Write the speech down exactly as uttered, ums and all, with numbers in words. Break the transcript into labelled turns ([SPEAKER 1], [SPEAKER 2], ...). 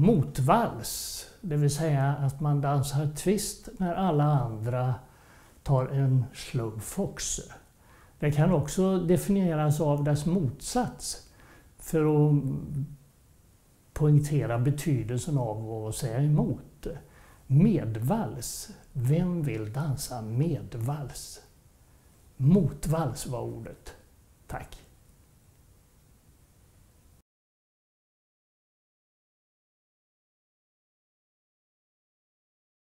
[SPEAKER 1] motvals, det vill säga att man dansar twist när alla andra tar en slow fox. Det kan också definieras av dess motsats för att poängtera betydelsen av att säga emot. Medvals. Vem vill dansa medvals? Motvals var ordet. Tack.